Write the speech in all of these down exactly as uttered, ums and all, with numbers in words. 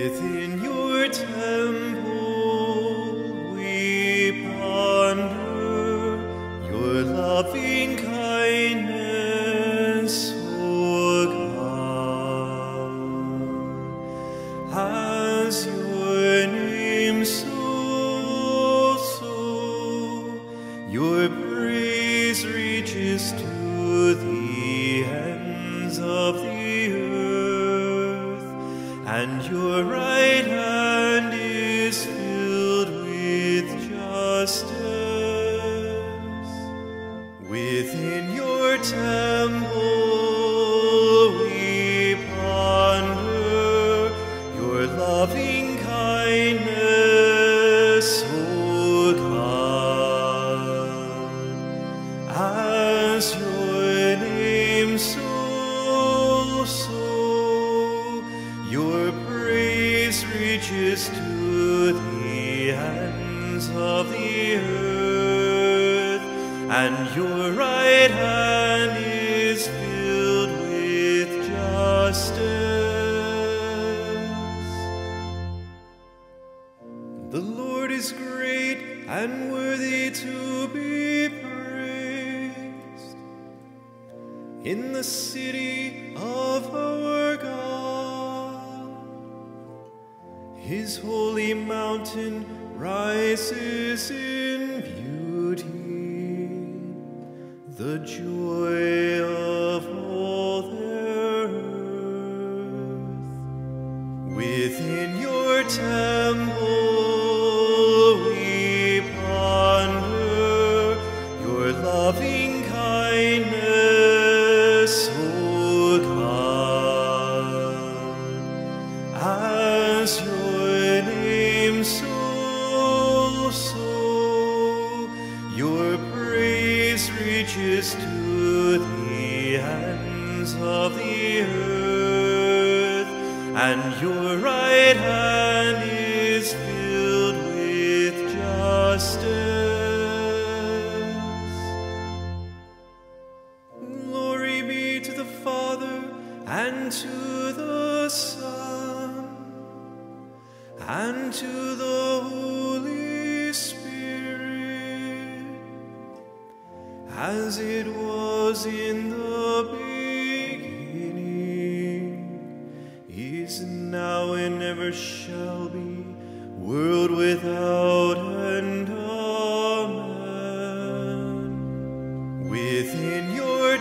Within your temple we ponder your loving kindness, O God. As your name so, so, your praise reaches to the ends of the earth, and your right hand is filled with justice. Within your temple we ponder your loving kindness, O God. As your name so, so, your praise reaches to the ends of the earth, and your right hand is filled with justice. The Lord is great and worthy to be praised in the city of our God. His holy mountain rises in beauty, the joy of all their earth. Within your temple we ponder your loving kindness, O God. As your name so, so, your praise reaches to the ends of the earth, and your right hand is filled with justice. Glory be to the Father, and to the Son, and to the Holy Spirit, as it was in the beginning, is now, and ever shall be, world without end. Amen. Within your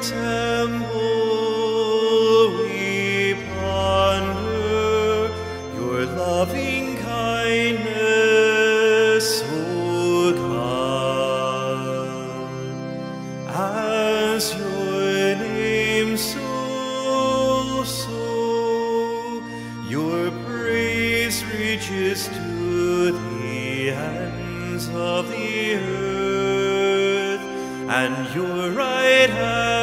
temple we ponder your loving kindness, O God. As your name so, so, your praise reaches to the ends of the earth, and your right hand